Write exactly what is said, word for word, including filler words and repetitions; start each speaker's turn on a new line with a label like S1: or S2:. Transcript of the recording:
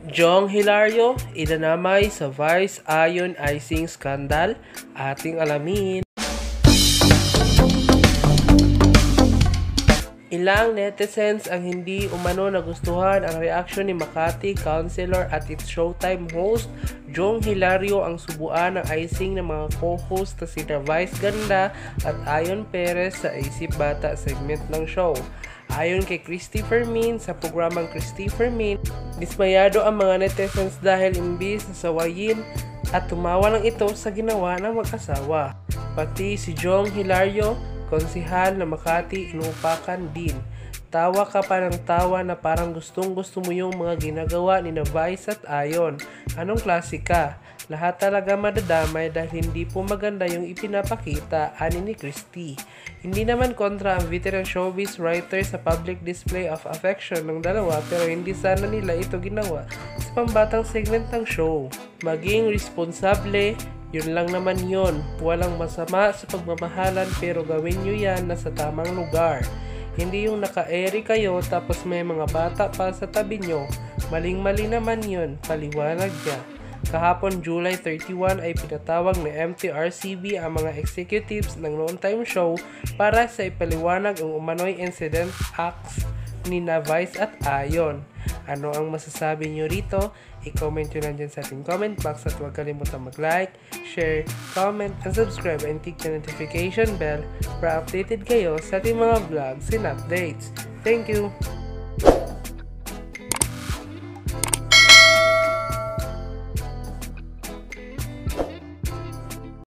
S1: Jong Hilario, idanamay sa Vice Ion Icing Scandal, ating alamin. Ilang netizens ang hindi umano nagustuhan ang reaksyon ni Makati Councilor at its Showtime host Jong Hilario ang subuan ng icing ng mga co-host na sina Vice Ganda at Ion Perez sa Isip Bata segment ng show. Ayon kay Christy Fermin sa programang Christy Fermin, dismayado ang mga netizens dahil imbis na sawayin at tumawa lang ito sa ginawa ng mag-asawa. Pati si Jong Hilario, konsihal na Makati, inuupakan din. Tawa ka pa ng tawa na parang gustong gusto mo yung mga ginagawa ni na Vice at Ion. Anong klase ka? Lahat talaga madadamay dahil hindi po maganda yung ipinapakita, ani ni Christy. Hindi naman kontra ang veteran showbiz writer sa public display of affection ng dalawa pero hindi sana nila ito ginawa sa pambatang segment ng show. Maging responsable, yun lang naman yon. Walang masama sa pagmamahalan pero gawin nyo yan na sa tamang lugar. Hindi yung naka-eri kayo tapos may mga bata pa sa tabi nyo. Maling-mali naman yun, paliwanag niya. Kahapon July thirty-first ay pinatawag ni M T R C B ang mga executives ng Noon Time Show para sa ipaliwanag ang umano'y incident acts ni na Vice at Ion. Ano ang masasabi nyo rito? I-comment nyo lang dyan sa ating comment box at huwag kalimutan mag-like, share, comment, and subscribe and click the notification bell para updated kayo sa ating mga vlogs and updates. Thank you!